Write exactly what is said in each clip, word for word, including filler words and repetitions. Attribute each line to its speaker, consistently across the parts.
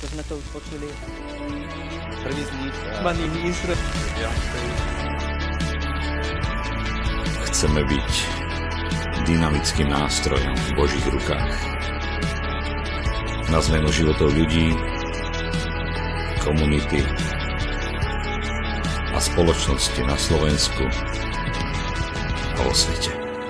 Speaker 1: ako sme to už počuli.
Speaker 2: Prvý z nich...
Speaker 1: Maný ministr.
Speaker 3: Chceme byť dynamickým nástrojom v Božích rukách. Na zmenu životov ľudí, komunity a spoločnosti na Slovensku a vo svete.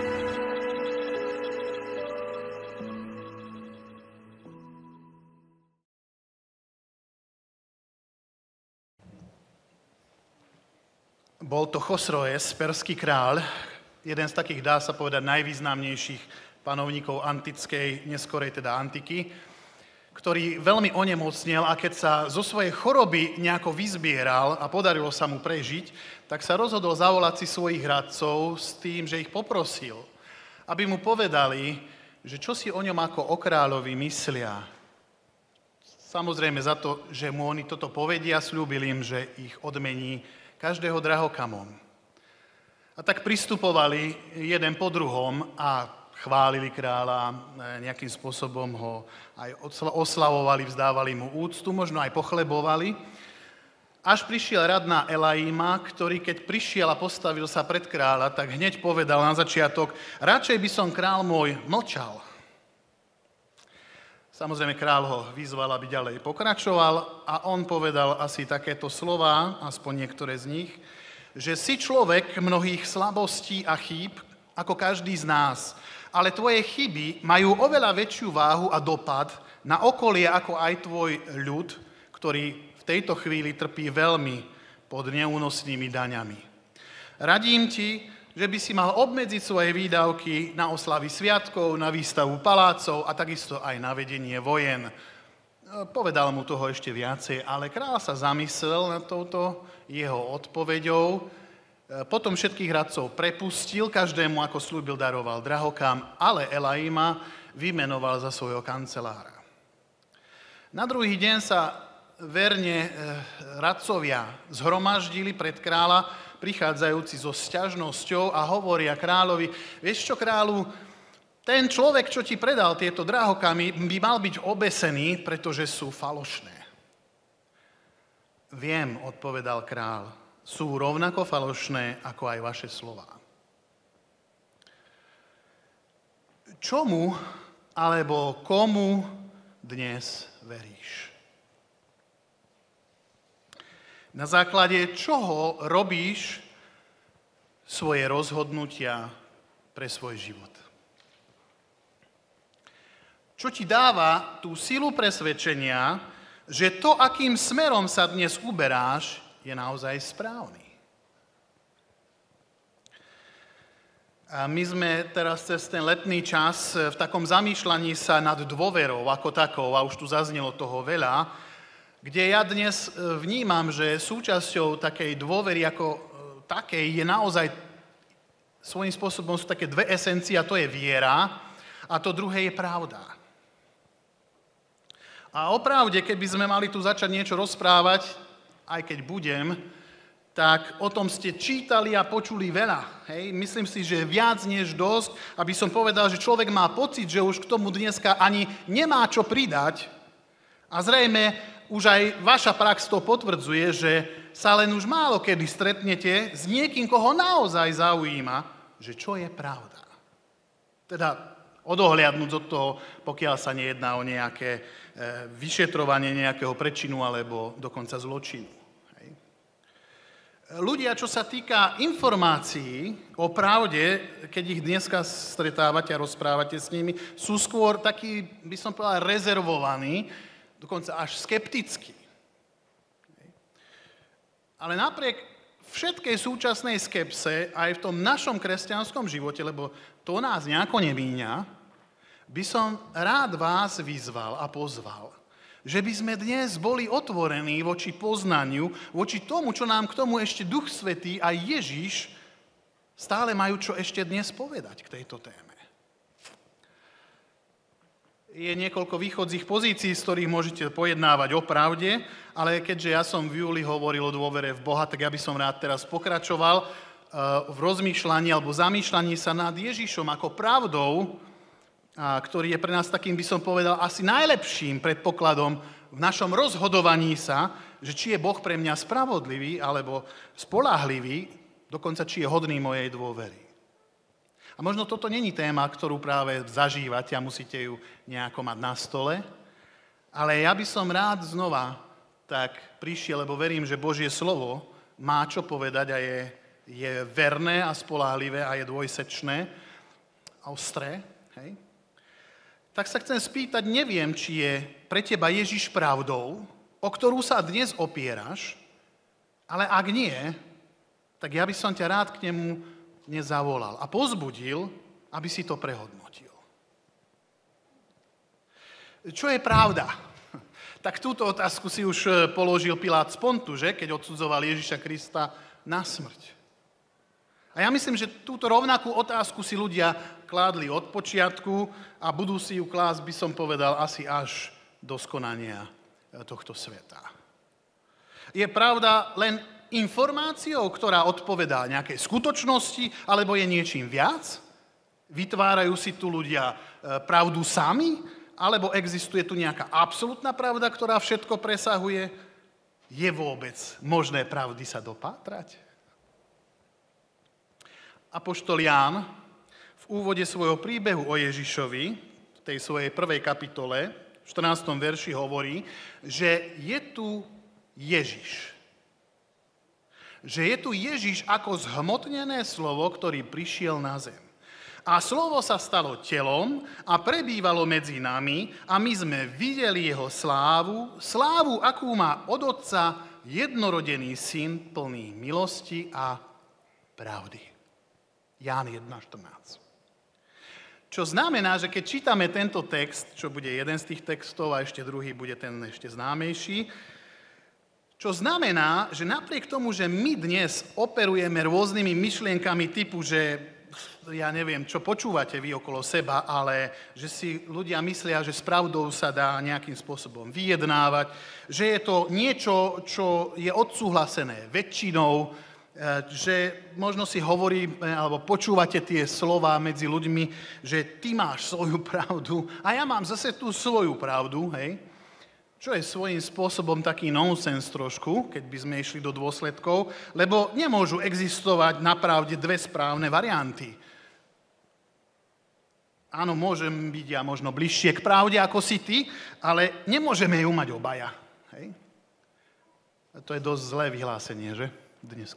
Speaker 4: Bol to Chosroes, perský kráľ, jeden z takých, dá sa povedať, najvýznamnejších panovníkov antickej, neskorej teda antiky, ktorý veľmi onemocnel a keď sa zo svojej choroby nejako vyzbieral a podarilo sa mu prežiť, tak sa rozhodol zavolať si svojich radcov s tým, že ich poprosil, aby mu povedali, že čo si o ňom ako o kráľovi myslia. Samozrejme za to, že mu oni toto povedia, sľúbil im, že ich odmení každého drahokamom. A tak pristupovali jeden po druhom a chválili kráľa, nejakým spôsobom ho aj oslavovali, vzdávali mu úctu, možno aj pochlebovali. Až prišiel rad na Elaima, ktorý keď prišiel a postavil sa pred kráľa, tak hneď povedal na začiatok, radšej by som král môj mlčal. Samozrejme kráľ ho vyzval, aby ďalej pokračoval a on povedal asi takéto slová, aspoň niektoré z nich, že si človek mnohých slabostí a chýb, ako každý z nás, ale tvoje chyby majú oveľa väčšiu váhu a dopad na okolie, ako aj tvoj ľud, ktorý v tejto chvíli trpí veľmi pod neúnosnými daňami. Radím ti, že by si mal obmedziť svoje výdavky na oslavy sviatkov, na výstavu palácov a takisto aj na vedenie vojen. Povedal mu toho ešte viacej, ale kráľ sa zamyslel nad touto jeho odpoveďou. Potom všetkých radcov prepustil, každému, ako slúbil, daroval drahokám, ale Elaima vymenoval za svojho kancelára. Na druhý deň sa verne radcovia zhromaždili pred kráľa, prichádzajúci so sťažnosťou a hovoria kráľovi, vieš čo, kráľu, ten človek, čo ti predal tieto drahokamy, by mal byť obesený, pretože sú falošné. Viem, odpovedal kráľ, sú rovnako falošné, ako aj vaše slová. Čomu alebo komu dnes veríš? Na základe čoho robíš svoje rozhodnutia pre svoj život? Čo ti dáva tú silu presvedčenia, že to, akým smerom sa dnes uberáš, je naozaj správny? A my sme teraz cez ten letný čas v takom zamýšľaní sa nad dôverou ako takou, a už tu zaznelo toho veľa, kde ja dnes vnímam, že súčasťou takej dôvery ako takej je naozaj svojím spôsobom sú také dve esencie, a to je viera a to druhé je pravda. A o pravde, keby sme mali tu začať niečo rozprávať, aj keď budem, tak o tom ste čítali a počuli veľa. Hej? Myslím si, že viac než dosť, aby som povedal, že človek má pocit, že už k tomu dneska ani nemá čo pridať a zrejme už aj vaša prax to potvrdzuje, že sa len už málo kedy stretnete s niekým, koho naozaj zaujíma, že čo je pravda. Teda odohliadnúť od toho, pokiaľ sa nejedná o nejaké vyšetrovanie nejakého prečinu alebo dokonca zločinu. Hej. Ľudia, čo sa týka informácií o pravde, keď ich dneska stretávate a rozprávate s nimi, sú skôr takí, by som povedal, rezervovaní, dokonca až skeptický. Ale napriek všetkej súčasnej skepse, aj v tom našom kresťanskom živote, lebo to nás nejako nemíňa, by som rád vás vyzval a pozval, že by sme dnes boli otvorení voči poznaniu, voči tomu, čo nám k tomu ešte Duch Svätý a Ježiš stále majú čo ešte dnes povedať k tejto téme. Je niekoľko východzích pozícií, z ktorých môžete pojednávať o pravde, ale keďže ja som v júli hovoril o dôvere v Boha, tak ja by som rád teraz pokračoval v rozmýšľaní alebo zamýšľaní sa nad Ježišom ako pravdou, ktorý je pre nás takým, by som povedal, asi najlepším predpokladom v našom rozhodovaní sa, že či je Boh pre mňa spravodlivý alebo spoľahlivý, dokonca či je hodný mojej dôvery. A možno toto není téma, ktorú práve zažívate a musíte ju nejako mať na stole, ale ja by som rád znova tak prišiel, lebo verím, že Božie slovo má čo povedať a je, je verné a spoľahlivé a je dvojsečné a ostré. Hej? Tak sa chcem spýtať, neviem, či je pre teba Ježiš pravdou, o ktorú sa dnes opieraš, ale ak nie, tak ja by som ťa rád k nemu nezavolal a pozbudil, aby si to prehodnotil. Čo je pravda? Tak túto otázku si už položil Pilát z Pontu, že? Keď odsudzoval Ježiša Krista na smrť. A ja myslím, že túto rovnakú otázku si ľudia kládli od počiatku a budú si ju klásť, by som povedal, asi až do skonania tohto sveta. Je pravda len informáciou, ktorá odpovedá nejakej skutočnosti, alebo je niečím viac? Vytvárajú si tu ľudia pravdu sami? Alebo existuje tu nejaká absolútna pravda, ktorá všetko presahuje? Je vôbec možné pravdy sa dopátrať? Apoštol Ján v úvode svojho príbehu o Ježišovi, v tej svojej prvej kapitole, v štrnástom verši hovorí, že je tu Ježiš. Že je tu Ježiš ako zhmotnené slovo, ktorý prišiel na zem. A slovo sa stalo telom a prebývalo medzi nami a my sme videli jeho slávu, slávu, akú má od Otca jednorodený syn plný milosti a pravdy. Ján jedna štrnásť. Čo znamená, že keď čítame tento text, čo bude jeden z tých textov a ešte druhý bude ten ešte známejší, čo znamená, že napriek tomu, že my dnes operujeme rôznymi myšlienkami typu, že ja neviem, čo počúvate vy okolo seba, ale že si ľudia myslia, že s pravdou sa dá nejakým spôsobom vyjednávať, že je to niečo, čo je odsúhlasené väčšinou, že možno si hovorí, alebo počúvate tie slová medzi ľuďmi, že ty máš svoju pravdu a ja mám zase tú svoju pravdu, hej? Čo je svojím spôsobom taký nonsens trošku, keď by sme išli do dôsledkov, lebo nemôžu existovať na pravde dve správne varianty. Áno, môžem byť ja možno bližšie k pravde ako si ty, ale nemôžeme ju mať obaja. Hej? A to je dosť zlé vyhlásenie, že? Dneska.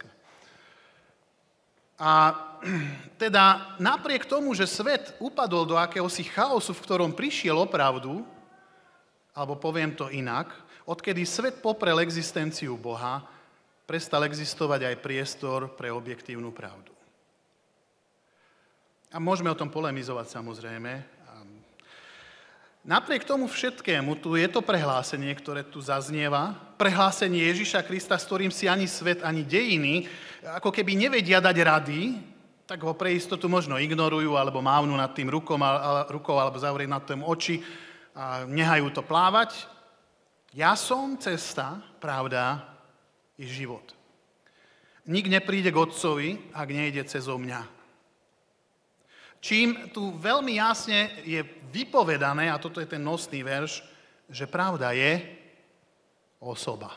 Speaker 4: A teda napriek tomu, že svet upadol do akéhosi chaosu, v ktorom prišiel o pravdu, alebo poviem to inak, odkedy svet poprel existenciu Boha, prestal existovať aj priestor pre objektívnu pravdu. A môžeme o tom polemizovať samozrejme. Napriek tomu všetkému, tu je to prehlásenie, ktoré tu zaznieva, prehlásenie Ježiša Krista, s ktorým si ani svet, ani dejiny, ako keby nevedia dať rady, tak ho pre istotu možno ignorujú, alebo mávnu nad tým rukom, rukou, alebo zavrieť nad tým oči a nehajú to plávať. Ja som cesta, pravda i život. Nik nepríde k Otcovi, ak nejde cezo mňa. Čím tu veľmi jasne je vypovedané, a toto je ten nosný verš, že pravda je osoba.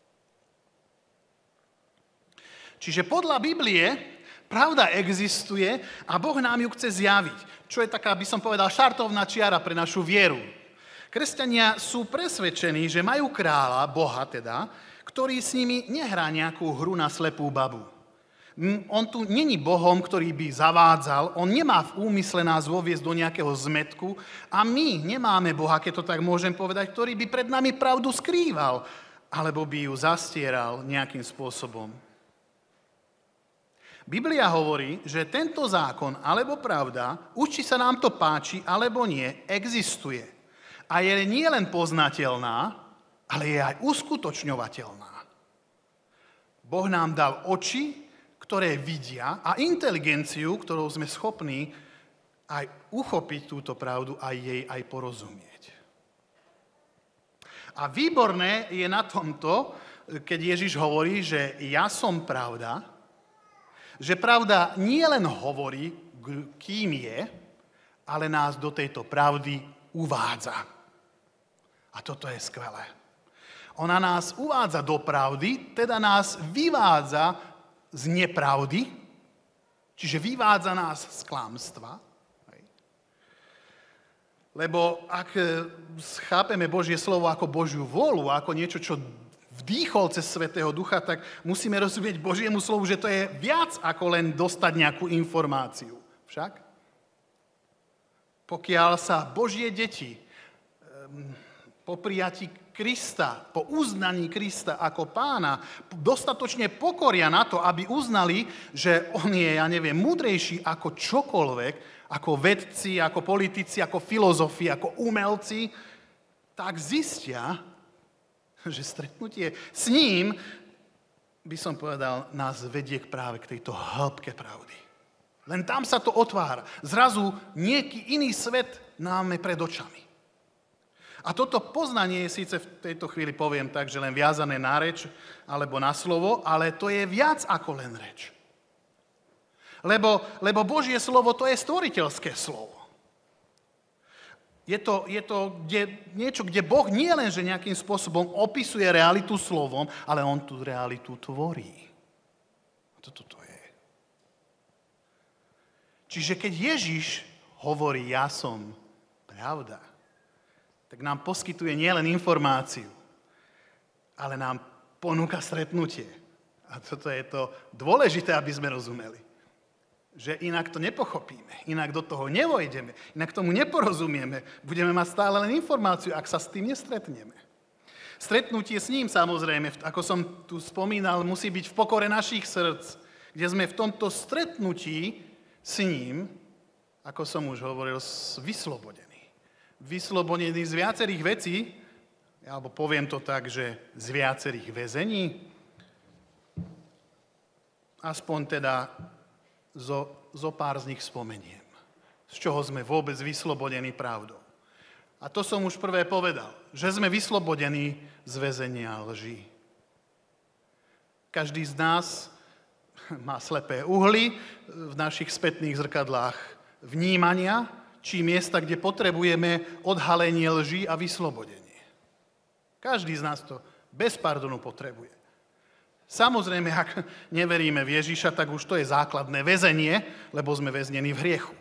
Speaker 4: Čiže podľa Biblie pravda existuje a Boh nám ju chce zjaviť. Čo je taká, by som povedal, šartovná čiara pre našu vieru. Kresťania sú presvedčení, že majú kráľa, Boha teda, ktorý s nimi nehrá nejakú hru na slepú babu. On tu není Bohom, ktorý by zavádzal, on nemá v úmysle nás voviesť do nejakého zmätku a my nemáme Boha, keď to tak môžem povedať, ktorý by pred nami pravdu skrýval, alebo by ju zastieral nejakým spôsobom. Biblia hovorí, že tento zákon, alebo pravda, už či sa nám to páči, alebo nie, existuje. A je nie len poznateľná, ale je aj uskutočňovateľná. Boh nám dal oči, ktoré vidia, a inteligenciu, ktorou sme schopní aj uchopiť túto pravdu a jej aj porozumieť. A výborné je na tomto, keď Ježiš hovorí, že ja som pravda, že pravda nie len hovorí, kým je, ale nás do tejto pravdy uvádza. A toto je skvelé. Ona nás uvádza do pravdy, teda nás vyvádza z nepravdy, čiže vyvádza nás z klamstva. Lebo ak chápeme Božie slovo ako Božiu vôľu, ako niečo, čo vdýchol cez Svätého Ducha, tak musíme rozumieť Božiemu slovu, že to je viac ako len dostať nejakú informáciu. Však? Pokiaľ sa Božie deti po prijatí Krista, po uznaní Krista ako pána, dostatočne pokoria na to, aby uznali, že on je, ja neviem, múdrejší ako čokoľvek, ako vedci, ako politici, ako filozofi, ako umelci, tak zistia, že stretnutie s ním, by som povedal, nás vedie práve k tejto hĺbke pravdy. Len tam sa to otvára. Zrazu nejaký iný svet máme pred očami. A toto poznanie je síce v tejto chvíli, poviem tak, že len viazané na reč alebo na slovo, ale to je viac ako len reč. Lebo, lebo Božie slovo to je stvoriteľské slovo. Je to, je to kde, niečo, kde Boh nie len, že nejakým spôsobom opisuje realitu slovom, ale on tú realitu tvorí. A toto to je. Čiže keď Ježiš hovorí, ja som pravda, tak nám poskytuje nielen informáciu, ale nám ponúka stretnutie. A toto je to dôležité, aby sme rozumeli. Že inak to nepochopíme, inak do toho nevojdeme, inak tomu neporozumieme. Budeme mať stále len informáciu, ak sa s tým nestretneme. Stretnutie s ním, samozrejme, ako som tu spomínal, musí byť v pokore našich srdc, kde sme v tomto stretnutí s ním, ako som už hovoril, vyslobodení. Vyslobodený z viacerých vecí, alebo poviem to tak, že z viacerých väzení, aspoň teda zo, zo pár z nich spomeniem, z čoho sme vôbec vyslobodení pravdou. A to som už prvé povedal, že sme vyslobodení z väzenia lží. Každý z nás má slepé uhly v našich spätných zrkadlách vnímania, či miesta, kde potrebujeme odhalenie lží a vyslobodenie. Každý z nás to bez pardonu potrebuje. Samozrejme, ak neveríme v Ježiša, tak už to je základné väzenie, lebo sme väznení v hriechu.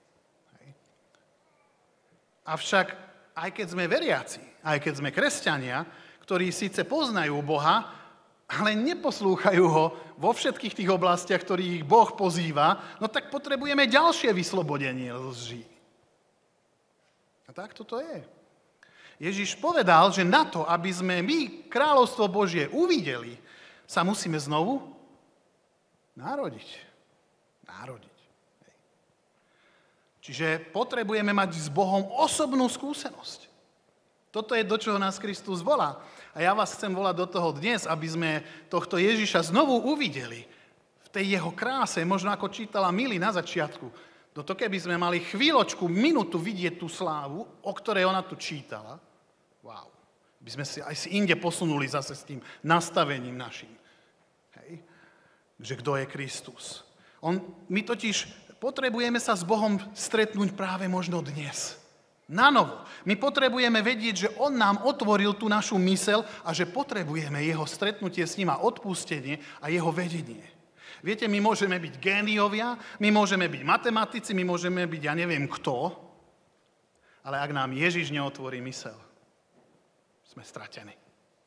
Speaker 4: Avšak, aj keď sme veriaci, aj keď sme kresťania, ktorí síce poznajú Boha, ale neposlúchajú ho vo všetkých tých oblastiach, ktorých ich Boh pozýva, no tak potrebujeme ďalšie vyslobodenie lží. A tak toto je. Ježiš povedal, že na to, aby sme my kráľovstvo Božie uvideli, sa musíme znovu narodiť. Narodiť. Hej. Čiže potrebujeme mať s Bohom osobnú skúsenosť. Toto je, do čoho nás Kristus volá. A ja vás chcem volať do toho dnes, aby sme tohto Ježiša znovu uvideli v tej jeho kráse, možno ako čítala Mili na začiatku. No to keby sme mali chvíľočku, minútu vidieť tú slávu, o ktorej ona tu čítala, wow, by sme si aj si inde posunuli zase s tým nastavením našim. Hej. Že kto je Kristus. On, my totiž potrebujeme sa s Bohom stretnúť práve možno dnes. Na novo. My potrebujeme vedieť, že on nám otvoril tú našu myseľ a že potrebujeme jeho stretnutie s ním a odpustenie a jeho vedenie. Viete, my môžeme byť géniovia, my môžeme byť matematici, my môžeme byť ja neviem kto, ale ak nám Ježiš neotvorí myseľ, sme stratení.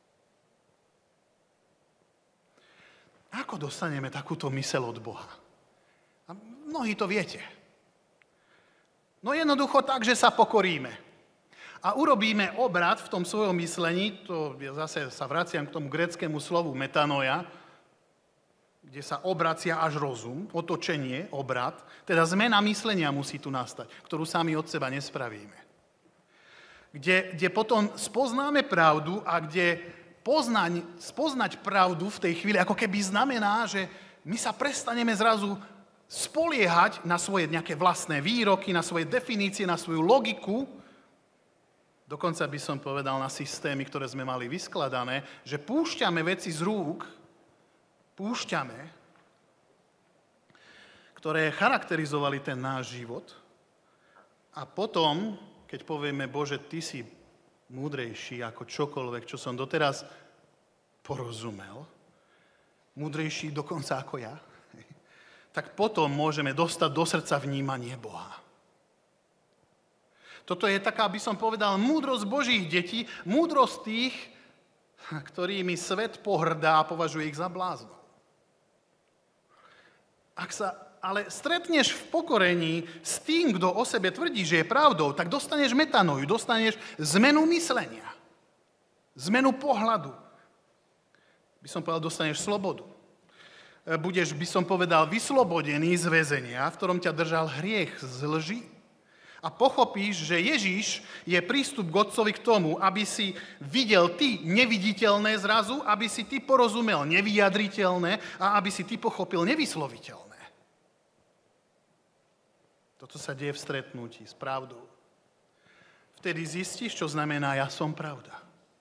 Speaker 4: Ako dostaneme takúto myseľ od Boha? A mnohí to viete. No jednoducho tak, že sa pokoríme. A urobíme obrad v tom svojom myslení, to zase sa vraciam k tomu gréckemu slovu metanoia, kde sa obracia až rozum, otočenie, obrad, teda zmena myslenia musí tu nastať, ktorú sami od seba nespravíme. Kde, kde potom spoznáme pravdu a kde poznať, spoznať pravdu v tej chvíli, ako keby znamená, že my sa prestaneme zrazu spoliehať na svoje nejaké vlastné výroky, na svoje definície, na svoju logiku, dokonca by som povedal na systémy, ktoré sme mali vyskladané, že púšťame veci z rúk, púšťame, ktoré charakterizovali ten náš život a potom, keď povieme, Bože, Ty si múdrejší ako čokoľvek, čo som doteraz porozumel, múdrejší dokonca ako ja, tak potom môžeme dostať do srdca vnímanie Boha. Toto je taká, by som povedal, múdrosť Božích detí, múdrosť tých, ktorými svet pohrdá a považuje ich za bláznov. Ak sa ale stretneš v pokorení s tým, kto o sebe tvrdí, že je pravdou, tak dostaneš metanoju, dostaneš zmenu myslenia, zmenu pohľadu. By som povedal, dostaneš slobodu. Budeš, by som povedal, vyslobodený z väzenia, v ktorom ťa držal hriech z lži. A pochopíš, že Ježiš je prístup k Otcovi k tomu, aby si videl ty neviditeľné zrazu, aby si ty porozumel nevyjadriteľné a aby si ty pochopil nevysloviteľné. Toto sa deje v stretnutí s pravdou. Vtedy zistíš, čo znamená ja som pravda.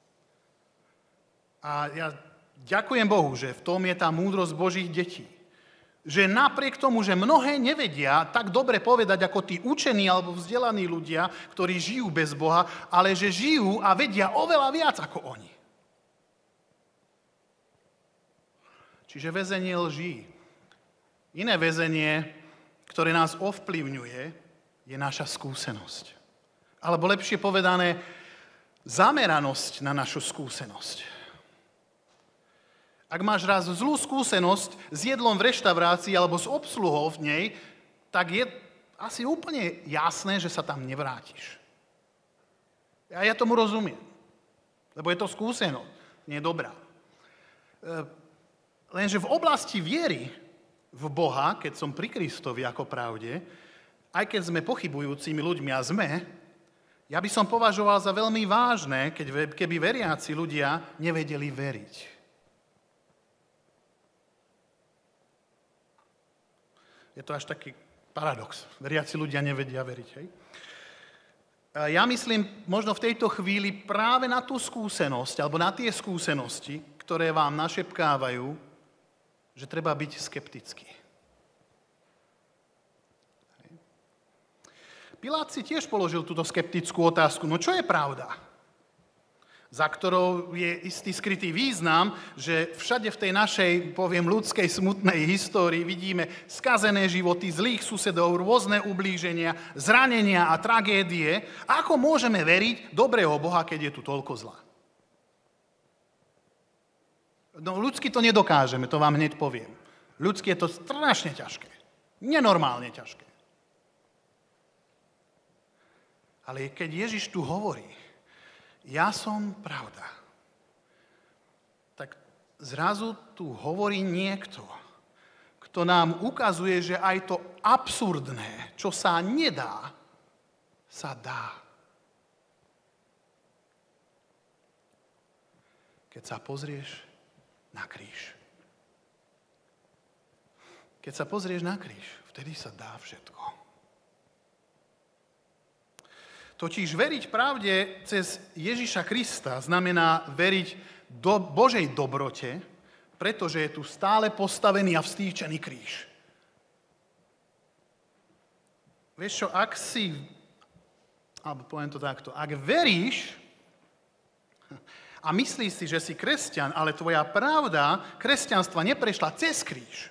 Speaker 4: A ja ďakujem Bohu, že v tom je tá múdrosť Božích detí. Že napriek tomu, že mnohé nevedia tak dobre povedať ako tí učení alebo vzdelaní ľudia, ktorí žijú bez Boha, ale že žijú a vedia oveľa viac ako oni. Čiže väzenie lží. Iné väzenie, ktoré nás ovplyvňuje, je naša skúsenosť. Alebo lepšie povedané, zameranosť na našu skúsenosť. Ak máš raz zlú skúsenosť s jedlom v reštaurácii alebo s obsluhou v nej, tak je asi úplne jasné, že sa tam nevrátiš. A ja tomu rozumiem, lebo je to skúsenosť, nie dobrá. Lenže v oblasti viery v Boha, keď som pri Kristovi ako pravde, aj keď sme pochybujúcimi ľuďmi a sme, ja by som považoval za veľmi vážne, keď, keby veriaci ľudia nevedeli veriť. Je to až taký paradox. Veriaci ľudia nevedia veriť. Hej? Ja myslím možno v tejto chvíli práve na tú skúsenosť, alebo na tie skúsenosti, ktoré vám našepkávajú, že treba byť skeptický. Pilát si tiež položil túto skeptickú otázku. No čo je pravda? Za ktorou je istý skrytý význam, že všade v tej našej, poviem, ľudskej smutnej histórii vidíme skazené životy, zlých susedov, rôzne ublíženia, zranenia a tragédie. Ako môžeme veriť dobrého Boha, keď je tu toľko zla? No, ľudsky to nedokážeme, to vám hneď poviem. Ľudsky je to strašne ťažké. Nenormálne ťažké. Ale keď Ježiš tu hovorí, ja som pravda, tak zrazu tu hovorí niekto, kto nám ukazuje, že aj to absurdné, čo sa nedá, sa dá. Keď sa pozrieš na kríž. Keď sa pozrieš na kríž, vtedy sa dá všetko. Totiž veriť pravde cez Ježiša Krista znamená veriť do Božej dobrote, pretože je tu stále postavený a vstýčený kríž. Vieš čo, ak si, alebo poviem to takto, ak veríš a myslíš si, že si kresťan, ale tvoja pravda kresťanstva neprešla cez kríž,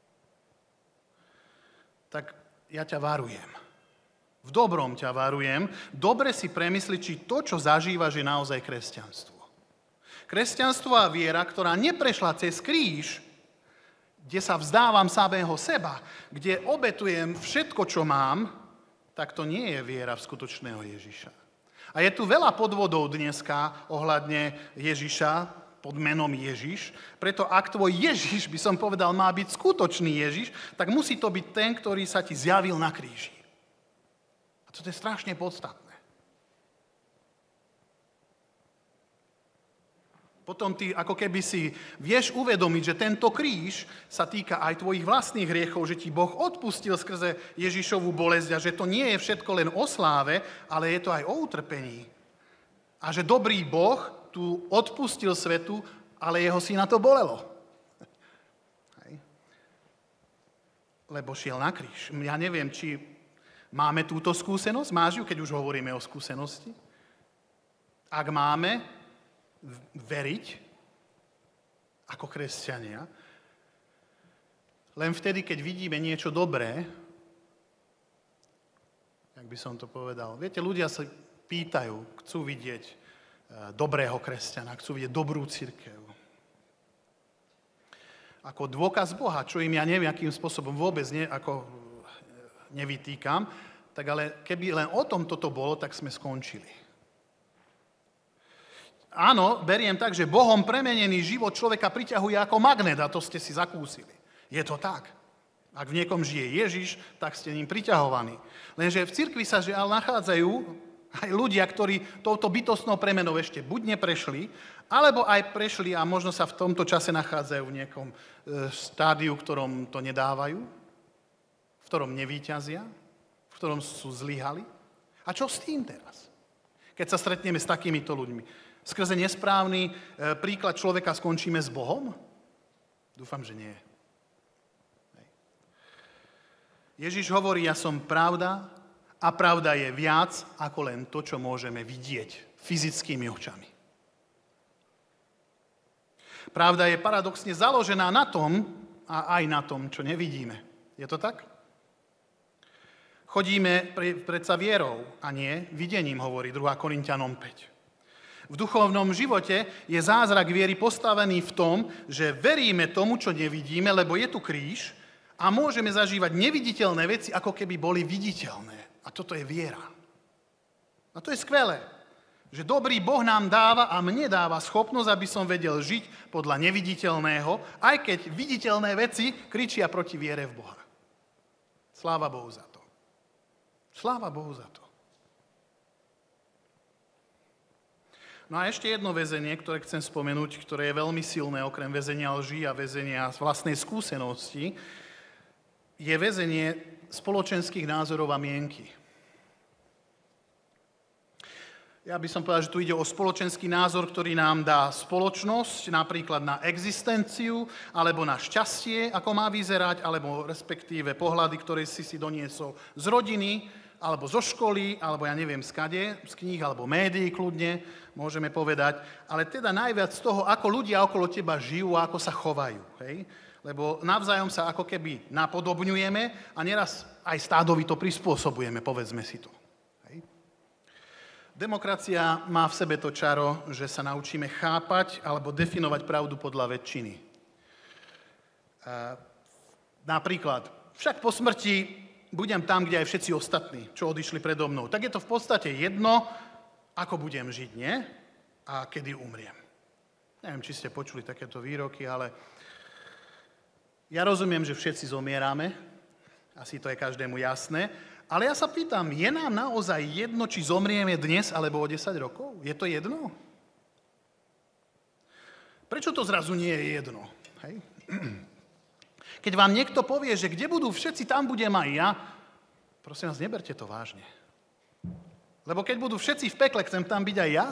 Speaker 4: tak ja ťa varujem. V dobrom ťa varujem. Dobre si premysli, či to, čo zažívaš, je naozaj kresťanstvo. Kresťanstvo a viera, ktorá neprešla cez kríž, kde sa vzdávam samého seba, kde obetujem všetko, čo mám, tak to nie je viera v skutočného Ježiša. A je tu veľa podvodov dneska ohľadne Ježiša, pod menom Ježiš. Preto ak tvoj Ježiš, by som povedal, má byť skutočný Ježiš, tak musí to byť ten, ktorý sa ti zjavil na kríži. A to je strašne podstatné. Potom ty ako keby si vieš uvedomiť, že tento kríž sa týka aj tvojich vlastných hriechov, že ti Boh odpustil skrze Ježišovu bolesť a že to nie je všetko len o sláve, ale je to aj o utrpení. A že dobrý Boh tu odpustil svetu, ale jeho syna to bolelo. Hej. Lebo šiel na kríž. Ja neviem, či máme túto skúsenosť. Máš ju, keď už hovoríme o skúsenosti? ak máme veriť ako kresťania, len vtedy, keď vidíme niečo dobré, jak by som to povedal, viete, ľudia sa pýtajú, chcú vidieť dobrého kresťana, chcú vidieť dobrú cirkev. Ako dôkaz Boha, čo im ja neviem, akým spôsobom vôbec ne, ako nevytýkam, tak ale keby len o tom toto bolo, tak sme skončili. Áno, beriem tak, že Bohom premenený život človeka priťahuje ako magnet, a to ste si zakúsili. Je to tak. Ak v niekom žije Ježiš, tak ste ním priťahovaní. Lenže v cirkvi sa žiaľ nachádzajú aj ľudia, ktorí touto bytostnou premenou ešte buď neprešli, alebo aj prešli a možno sa v tomto čase nachádzajú v nejakom štádiu, v ktorom to nedávajú, v ktorom nevíťazia, v ktorom sú zlyhali. A čo s tým teraz? Keď sa stretneme s takýmito ľuďmi. Skrze nesprávny príklad človeka skončíme s Bohom? Dúfam, že nie. Ježiš hovorí, ja som pravda a pravda je viac ako len to, čo môžeme vidieť fyzickými očami. Pravda je paradoxne založená na tom a aj na tom, čo nevidíme. Je to tak? Chodíme predsa vierou a nie videním, hovorí druhá Korinťanom päť. V duchovnom živote je zázrak viery postavený v tom, že veríme tomu, čo nevidíme, lebo je tu kríž a môžeme zažívať neviditeľné veci, ako keby boli viditeľné. A toto je viera. A to je skvelé, že dobrý Boh nám dáva a mne dáva schopnosť, aby som vedel žiť podľa neviditeľného, aj keď viditeľné veci kričia proti viere v Boha. Sláva Bohu za to. Sláva Bohu za to. No a ešte jedno väzenie, ktoré chcem spomenúť, ktoré je veľmi silné, okrem väzenia lží a väzenia z vlastnej skúsenosti, je väzenie spoločenských názorov a mienky. Ja by som povedal, že tu ide o spoločenský názor, ktorý nám dá spoločnosť, napríklad na existenciu, alebo na šťastie, ako má vyzerať, alebo respektíve pohľady, ktoré si si doniesol z rodiny, alebo zo školy, alebo ja neviem skade, z kníh, alebo médií kľudne, môžeme povedať, ale teda najviac z toho, ako ľudia okolo teba žijú a ako sa chovajú. Hej? Lebo navzájom sa ako keby napodobňujeme a neraz aj stádovito prispôsobujeme, povedzme si to. Hej? Demokracia má v sebe to čaro, že sa naučíme chápať alebo definovať pravdu podľa väčšiny. E, napríklad, však po smrti budem tam, kde aj všetci ostatní, čo odišli predo mnou. Tak je to v podstate jedno, ako budem žiť, nie? A kedy umriem. Neviem, či ste počuli takéto výroky, ale ja rozumiem, že všetci zomierame, asi to je každému jasné, ale ja sa pýtam, je nám naozaj jedno, či zomrieme dnes alebo o desať rokov? Je to jedno? Prečo to zrazu nie je jedno? Hej? Keď vám niekto povie, že kde budú všetci, tam budem aj ja, prosím vás, neberte to vážne. Lebo keď budú všetci v pekle, chcem tam byť aj ja?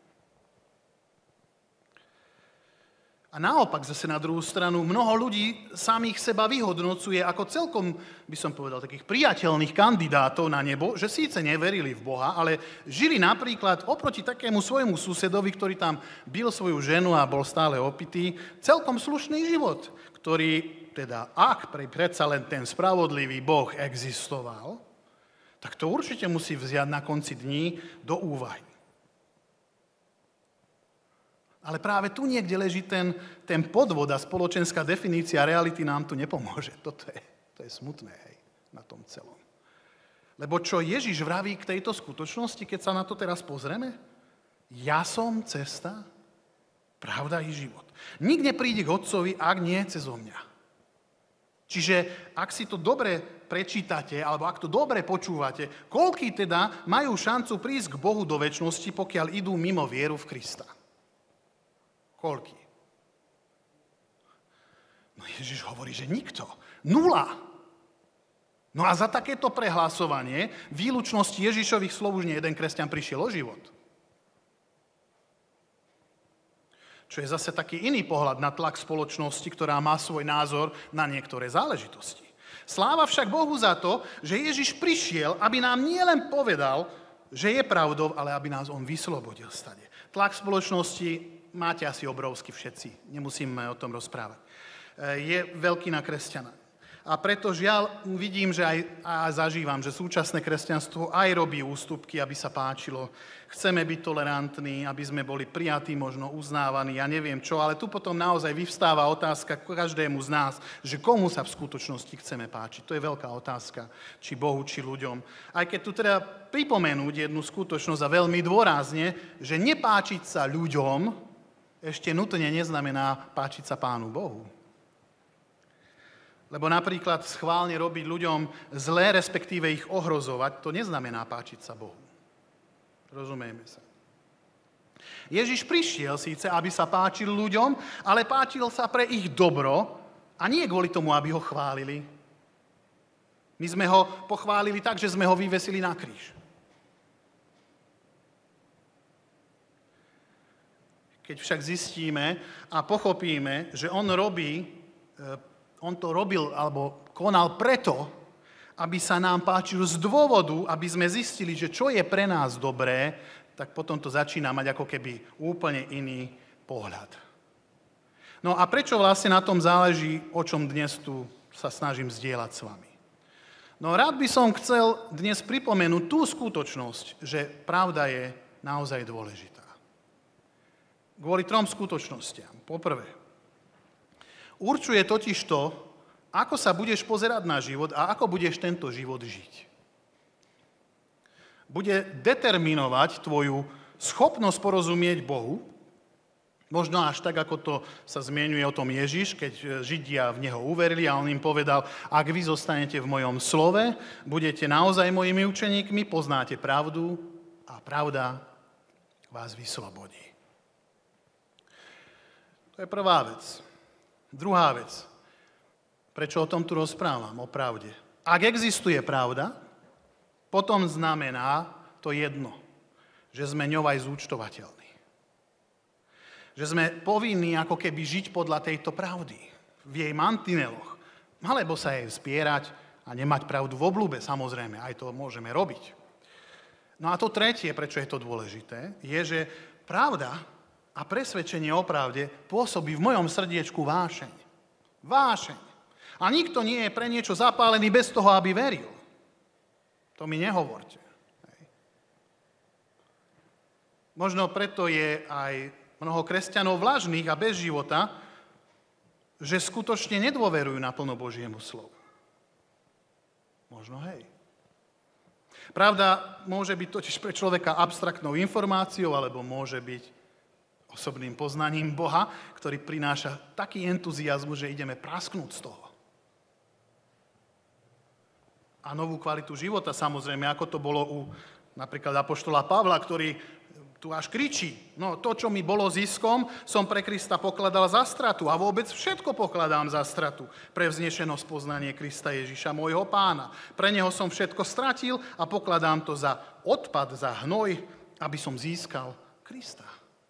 Speaker 4: A naopak zase na druhú stranu, mnoho ľudí samých seba vyhodnocuje ako celkom, by som povedal, takých priateľných kandidátov na nebo, že síce neverili v Boha, ale žili napríklad oproti takému svojmu susedovi, ktorý tam bil svoju ženu a bol stále opitý, celkom slušný život, ktorý teda, ak predsa len ten spravodlivý Boh existoval, tak to určite musí vziať na konci dní do úvahy. Ale práve tu niekde leží ten, ten podvod a spoločenská definícia reality nám tu nepomôže. Toto je, to je smutné, hej, na tom celom. Lebo čo Ježiš vraví k tejto skutočnosti, keď sa na to teraz pozrieme? Ja som cesta, pravda i život. Nik nepríde k Otcovi, ak nie cezo mňa. Čiže ak si to dobre prečítate, alebo ak to dobre počúvate, koľkí teda majú šancu prísť k Bohu do večnosti, pokiaľ idú mimo vieru v Krista? Koľký? No Ježiš hovorí, že nikto. Nula. No a za takéto prehlasovanie výlučnosti Ježišových slov už nie jeden kresťan prišiel o život. Čo je zase taký iný pohľad na tlak spoločnosti, ktorá má svoj názor na niektoré záležitosti. Sláva však Bohu za to, že Ježiš prišiel, aby nám nielen povedal, že je pravdou, ale aby nás on vyslobodil stade. Tlak spoločnosti máte asi obrovský všetci, nemusíme o tom rozprávať. Je veľký na kresťana. A preto žiaľ vidím, že aj a zažívam, že súčasné kresťanstvo aj robí ústupky, aby sa páčilo. Chceme byť tolerantní, aby sme boli prijatí, možno uznávaní, ja neviem čo, ale tu potom naozaj vyvstáva otázka každému z nás, že komu sa v skutočnosti chceme páčiť. To je veľká otázka, či Bohu, či ľuďom. Aj keď tu teda pripomenúť jednu skutočnosť a veľmi dôrazne, že nepáčiť sa ľuďom ešte nutne neznamená páčiť sa Pánu Bohu. Lebo napríklad schválne robiť ľuďom zlé, respektíve ich ohrozovať, to neznamená páčiť sa Bohu. Rozumieme sa. Ježiš prišiel síce, aby sa páčil ľuďom, ale páčil sa pre ich dobro a nie kvôli tomu, aby ho chválili. My sme ho pochválili tak, že sme ho vyvesili na kríž. Keď však zistíme a pochopíme, že on robí On to robil alebo konal preto, aby sa nám páčil z dôvodu, aby sme zistili, že čo je pre nás dobré, tak potom to začína mať ako keby úplne iný pohľad. No a prečo vlastne na tom záleží, o čom dnes tu sa snažím zdieľať s vami? No rád by som chcel dnes pripomenúť tú skutočnosť, že pravda je naozaj dôležitá. Kvôli trom skutočnostiam. Poprvé, určuje totiž to, ako sa budeš pozerať na život a ako budeš tento život žiť. Bude determinovať tvoju schopnosť porozumieť Bohu, možno až tak, ako to sa zmienuje o tom Ježiš, keď Židia v Neho uverili a on im povedal, ak vy zostanete v mojom slove, budete naozaj mojimi učeníkmi, poznáte pravdu a pravda vás vyslobodí. To je prvá vec. Druhá vec, prečo o tom tu rozprávam, o pravde. Ak existuje pravda, potom znamená to jedno, že sme ňou aj zúčtovateľní. Že sme povinní ako keby žiť podľa tejto pravdy, v jej mantineloch, alebo sa jej vzpierať a nemať pravdu v obľúbe, samozrejme, aj to môžeme robiť. No a to tretie, prečo je to dôležité, je, že pravda a presvedčenie o pravde pôsobí v mojom srdiečku vášeň. Vášeň. A nikto nie je pre niečo zapálený bez toho, aby veril. To mi nehovorte. Hej. Možno preto je aj mnoho kresťanov vlažných a bez života, že skutočne nedôverujú naplno Božiemu slovu. Možno hej. Pravda môže byť totiž pre človeka abstraktnou informáciou, alebo môže byť osobným poznaním Boha, ktorý prináša taký entuziazmus, že ideme prasknúť z toho. A novú kvalitu života, samozrejme, ako to bolo u napríklad apoštola Pavla, ktorý tu až kričí, no to, čo mi bolo ziskom, som pre Krista pokladal za stratu a vôbec všetko pokladám za stratu pre vznešenosť poznanie Krista Ježiša, môjho pána. Pre neho som všetko stratil a pokladám to za odpad, za hnoj, aby som získal Krista.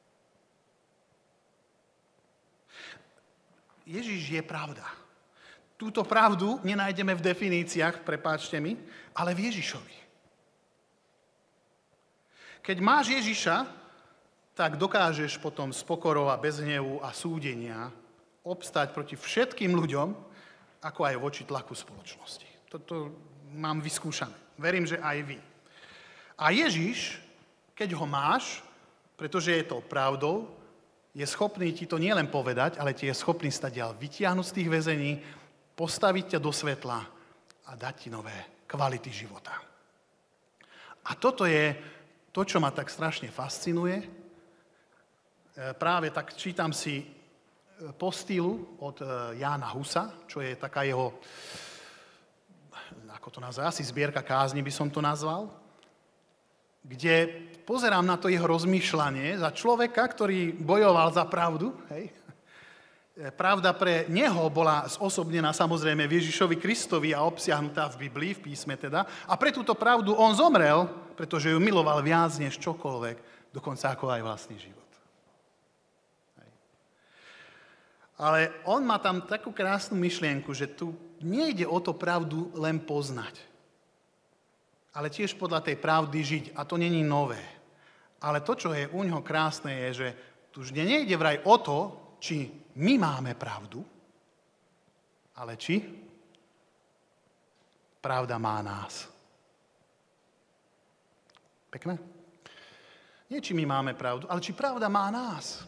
Speaker 4: Ježiš je pravda. Túto pravdu nenájdeme v definíciách, prepáčte mi, ale v Ježišovi. Keď máš Ježiša, tak dokážeš potom s pokorou a bez hnevu a súdenia obstať proti všetkým ľuďom, ako aj voči tlaku spoločnosti. Toto mám vyskúšané. Verím, že aj vy. A Ježiš, keď ho máš, pretože je to pravdou, je schopný ti to nielen povedať, ale ti je schopný stadiaľ vytiahnuť z tých väzení, postaviť ťa do svetla a dať ti nové kvality života. A toto je to, čo ma tak strašne fascinuje. Práve tak čítam si postilu od Jána Husa, čo je taká jeho, ako to nazvať, asi zbierka kázni by som to nazval, kde pozerám na to jeho rozmýšľanie za človeka, ktorý bojoval za pravdu. Hej. Pravda pre neho bola zosobnená samozrejme v Ježišovi Kristovi a obsiahnutá v Biblii, v písme teda. A pre túto pravdu on zomrel, pretože ju miloval viac než čokoľvek, dokonca ako aj vlastný život. Hej. Ale on má tam takú krásnu myšlienku, že tu nejde o to pravdu len poznať. ale tiež podľa tej pravdy žiť. A to není nové. Ale to, čo je u ňoho krásne, je, že tu už nejde vraj o to, či my máme pravdu, ale či pravda má nás. Pekné? Nie, či my máme pravdu, ale či pravda má nás.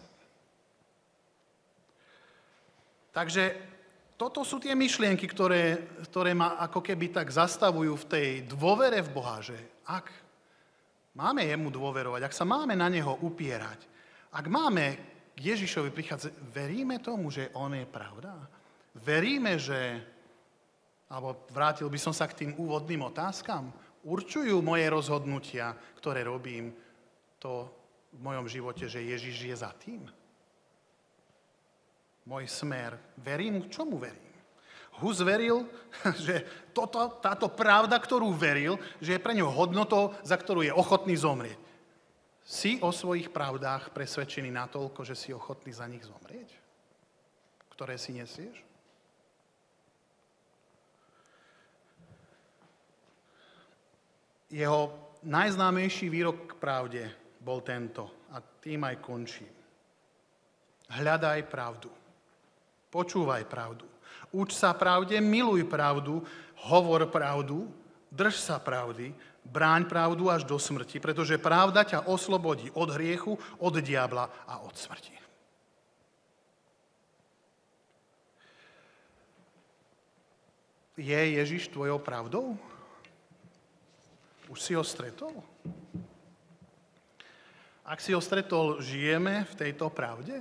Speaker 4: Takže toto sú tie myšlienky, ktoré, ktoré ma ako keby tak zastavujú v tej dôvere v Boha, že ak máme jemu dôverovať, ak sa máme na neho upierať, ak máme k Ježišovi prichádzať, veríme tomu, že on je pravda? Veríme, že, alebo vrátil by som sa k tým úvodným otázkam, určujú moje rozhodnutia, ktoré robím, to v mojom živote, že Ježiš je za tým? Môj smer, verím, čomu verím? Hus veril, že toto, táto pravda, ktorú veril, že je pre ňu hodnotou, za ktorú je ochotný zomrieť. Si o svojich pravdách presvedčený natoľko, že si ochotný za nich zomrieť? Ktoré si nesieš? Jeho najznámejší výrok k pravde bol tento, a tým aj končím. Hľadaj pravdu. Počúvaj pravdu. Uč sa pravde, miluj pravdu, hovor pravdu, drž sa pravdy, bráň pravdu až do smrti, pretože pravda ťa oslobodí od hriechu, od diabla a od smrti. Je Ježiš tvojou pravdou? Už si ho stretol? Ak si ho stretol, žijeme v tejto pravde?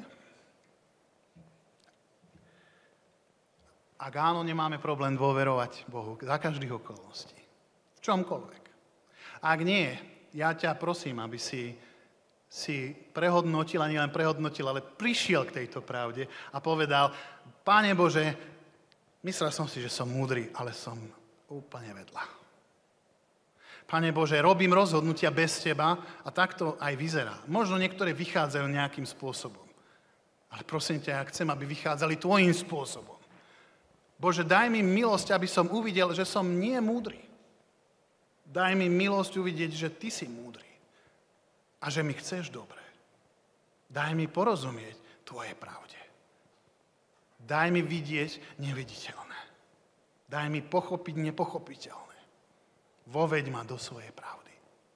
Speaker 4: Ak áno, nemáme problém dôverovať Bohu za každých okolností. V čomkoľvek. Ak nie, ja ťa prosím, aby si, si prehodnotil, a nielen prehodnotil, ale prišiel k tejto pravde a povedal, Páne Bože, myslel som si, že som múdry, ale som úplne vedľa. Pane Bože, robím rozhodnutia bez Teba a tak to aj vyzerá. Možno niektoré vychádzajú nejakým spôsobom. Ale prosím ťa, ja chcem, aby vychádzali Tvojím spôsobom. Bože, daj mi milosť, aby som uvidel, že som nie múdry. Daj mi milosť uvidieť, že Ty si múdry. A že mi chceš dobre. Daj mi porozumieť Tvojej pravde. Daj mi vidieť neviditeľné. Daj mi pochopiť nepochopiteľné. Voveď ma do svojej pravdy.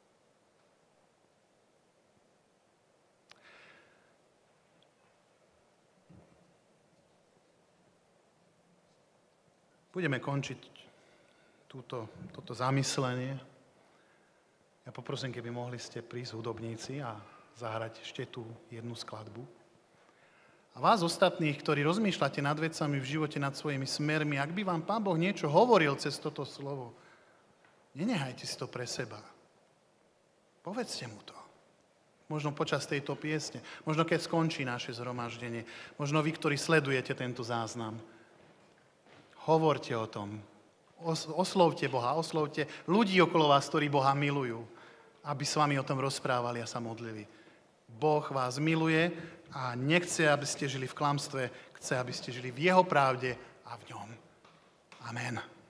Speaker 4: Budeme končiť túto, toto zamyslenie. Ja poprosím, keby mohli ste prísť hudobníci a zahrať ešte tú jednu skladbu. A vás ostatných, ktorí rozmýšľate nad vecami v živote, nad svojimi smermi, ak by vám Pán Boh niečo hovoril cez toto slovo, nenehajte si to pre seba. Povedzte mu to. Možno počas tejto piesne, možno keď skončí naše zhromaždenie, možno vy, ktorí sledujete tento záznam. Hovorte o tom. Oslovte Boha, oslovte ľudí okolo vás, ktorí Boha milujú, aby s vami o tom rozprávali a sa modlili. Boh vás miluje a nechce, aby ste žili v klamstve, chce, aby ste žili v jeho pravde a v ňom. Amen.